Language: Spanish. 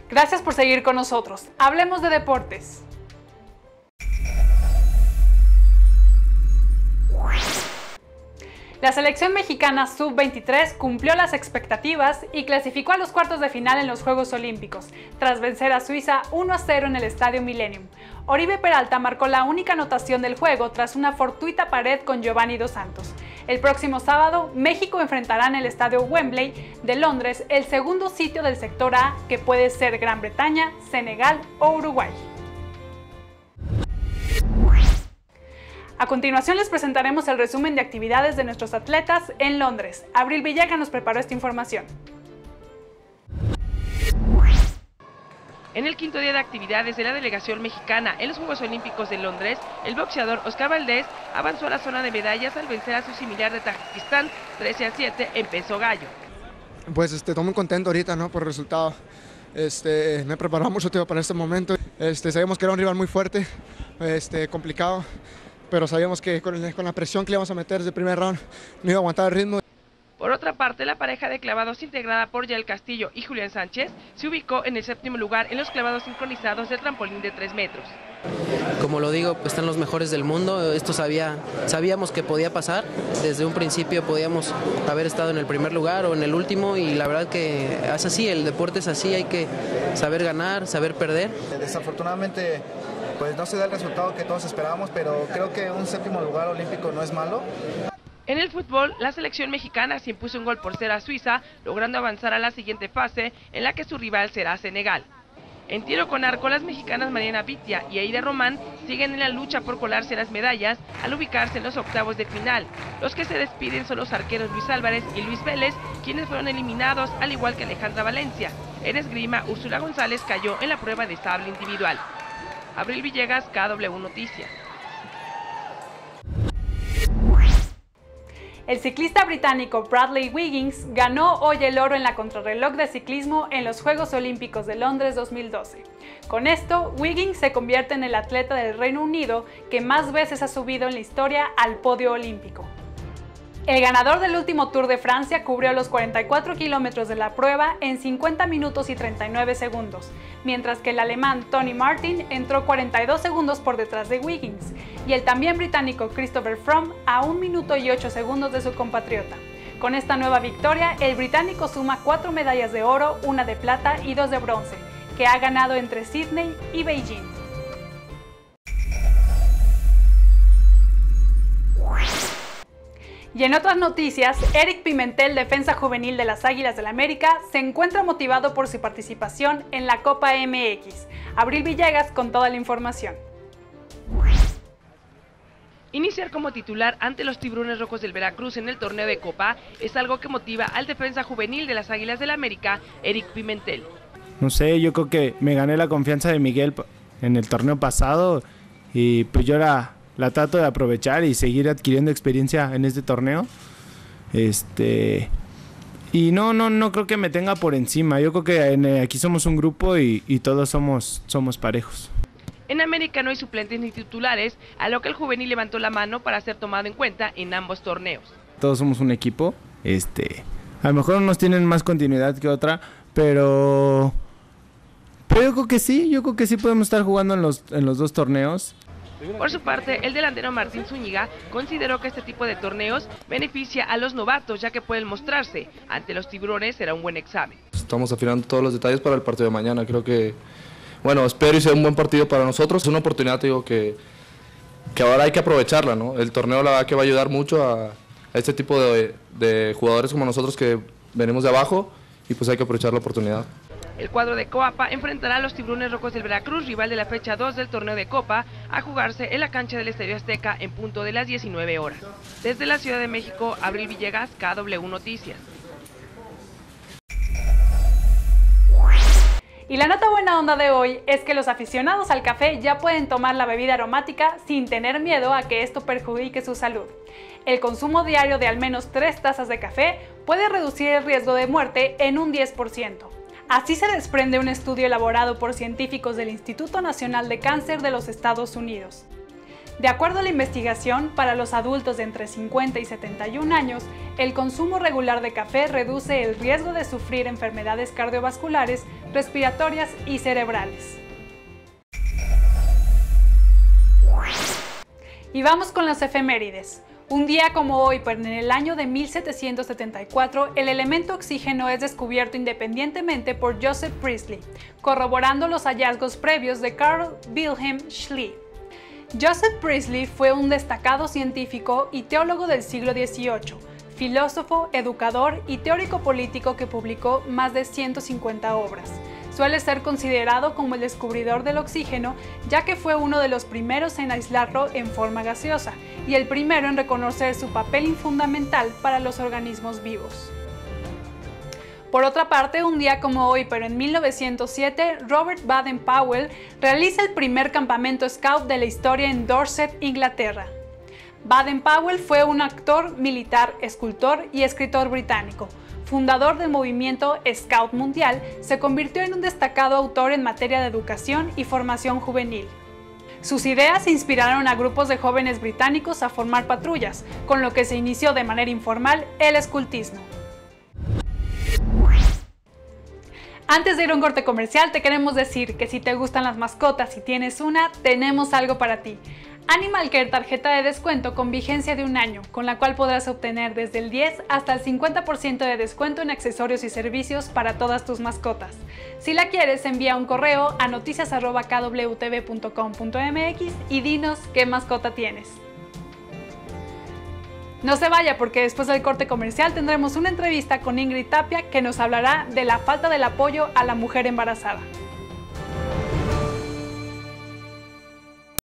Gracias por seguir con nosotros. Hablemos de deportes. La selección mexicana sub-23 cumplió las expectativas y clasificó a los cuartos de final en los Juegos Olímpicos, tras vencer a Suiza 1-0 en el Estadio Millennium. Oribe Peralta marcó la única anotación del juego tras una fortuita pared con Giovanni Dos Santos. El próximo sábado, México enfrentará en el Estadio Wembley de Londres el segundo sitio del sector A, que puede ser Gran Bretaña, Senegal o Uruguay. A continuación les presentaremos el resumen de actividades de nuestros atletas en Londres. Abril Villegas nos preparó esta información. En el quinto día de actividades de la delegación mexicana en los Juegos Olímpicos de Londres, el boxeador Oscar Valdez avanzó a la zona de medallas al vencer a su similar de Tayikistán 13-7 en peso gallo. Pues estoy muy contento ahorita, ¿no?, por el resultado. Me he preparado mucho tiempo para este momento. Sabíamos que era un rival muy fuerte, complicado, pero sabíamos que con la presión que le íbamos a meter desde el primer round no iba a aguantar el ritmo. Por otra parte, la pareja de clavados integrada por Yael Castillo y Julián Sánchez se ubicó en el séptimo lugar en los clavados sincronizados del trampolín de 3 metros. Como lo digo, pues están los mejores del mundo. Esto sabíamos que podía pasar. Desde un principio podíamos haber estado en el primer lugar o en el último, y la verdad que es así, el deporte es así, hay que saber ganar, saber perder. Desafortunadamente pues no se da el resultado que todos esperábamos, pero creo que un séptimo lugar olímpico no es malo. En el fútbol, la selección mexicana se impuso 1-0 a Suiza, logrando avanzar a la siguiente fase, en la que su rival será Senegal. En tiro con arco, las mexicanas Mariana Vitia y Aida Román siguen en la lucha por colarse las medallas al ubicarse en los octavos de final. Los que se despiden son los arqueros Luis Álvarez y Luis Vélez, quienes fueron eliminados, al igual que Alejandra Valencia. En esgrima, Úrsula González cayó en la prueba de sable individual. Abril Villegas, KW Noticias. El ciclista británico Bradley Wiggins ganó hoy el oro en la contrarreloj de ciclismo en los Juegos Olímpicos de Londres 2012. Con esto, Wiggins se convierte en el atleta del Reino Unido que más veces ha subido en la historia al podio olímpico. El ganador del último Tour de Francia cubrió los 44 kilómetros de la prueba en 50 minutos y 39 segundos, mientras que el alemán Tony Martin entró 42 segundos por detrás de Wiggins, y el también británico Christopher Froome a 1 minuto y 8 segundos de su compatriota. Con esta nueva victoria, el británico suma 4 medallas de oro, 1 de plata y 2 de bronce, que ha ganado entre Sydney y Beijing. Y en otras noticias, Eric Pimentel, defensa juvenil de las Águilas del América, se encuentra motivado por su participación en la Copa MX. Abril Villegas con toda la información. Iniciar como titular ante los Tiburones Rojos del Veracruz en el torneo de Copa es algo que motiva al defensa juvenil de las Águilas del América, Eric Pimentel. No sé, yo creo que me gané la confianza de Miguel en el torneo pasado y pues yo la trato de aprovechar y seguir adquiriendo experiencia en este torneo. Y no creo que me tenga por encima. Yo creo que aquí somos un grupo y todos somos parejos. En América no hay suplentes ni titulares, a lo que el juvenil levantó la mano para ser tomado en cuenta en ambos torneos. Todos somos un equipo. A lo mejor unos tienen más continuidad que otra, pero yo creo que sí podemos estar jugando en los dos torneos. Por su parte, el delantero Martín Zúñiga consideró que este tipo de torneos beneficia a los novatos, ya que pueden mostrarse. Ante los Tiburones será un buen examen. Estamos afinando todos los detalles para el partido de mañana. Creo que, espero y sea un buen partido para nosotros. Es una oportunidad, que ahora hay que aprovecharla, ¿no? El torneo, la verdad, que va a ayudar mucho a este tipo de jugadores como nosotros que venimos de abajo, y pues hay que aprovechar la oportunidad. El cuadro de Coapa enfrentará a los Tiburones Rojos del Veracruz, rival de la fecha 2 del torneo de Copa, a jugarse en la cancha del Estadio Azteca en punto de las 19 horas. Desde la Ciudad de México, Abril Villegas, KW Noticias. Y la nota buena onda de hoy es que los aficionados al café ya pueden tomar la bebida aromática sin tener miedo a que esto perjudique su salud. El consumo diario de al menos 3 tazas de café puede reducir el riesgo de muerte en un 10%. Así se desprende un estudio elaborado por científicos del Instituto Nacional de Cáncer de los Estados Unidos. De acuerdo a la investigación, para los adultos de entre 50 y 71 años, el consumo regular de café reduce el riesgo de sufrir enfermedades cardiovasculares, respiratorias y cerebrales. Y vamos con las efemérides. Un día como hoy, pero en el año de 1774, el elemento oxígeno es descubierto independientemente por Joseph Priestley, corroborando los hallazgos previos de Carl Wilhelm Scheele. Joseph Priestley fue un destacado científico y teólogo del siglo XVIII, filósofo, educador y teórico político que publicó más de 150 obras. Suele ser considerado como el descubridor del oxígeno, ya que fue uno de los primeros en aislarlo en forma gaseosa y el primero en reconocer su papel fundamental para los organismos vivos. Por otra parte, un día como hoy, pero en 1907, Robert Baden-Powell realiza el primer campamento scout de la historia en Dorset, Inglaterra. Baden-Powell fue un actor, militar, escultor y escritor británico. Fundador del movimiento Scout Mundial, se convirtió en un destacado autor en materia de educación y formación juvenil. Sus ideas inspiraron a grupos de jóvenes británicos a formar patrullas, con lo que se inició de manera informal el escultismo. Antes de ir a un corte comercial, te queremos decir que si te gustan las mascotas y tienes una, tenemos algo para ti. Animal Care, tarjeta de descuento con vigencia de 1 año, con la cual podrás obtener desde el 10 hasta el 50% de descuento en accesorios y servicios para todas tus mascotas. Si la quieres, envía un correo a noticias@kwtv.com.mx y dinos qué mascota tienes. No se vaya, porque después del corte comercial tendremos una entrevista con Ingrid Tapia, que nos hablará de la falta del apoyo a la mujer embarazada.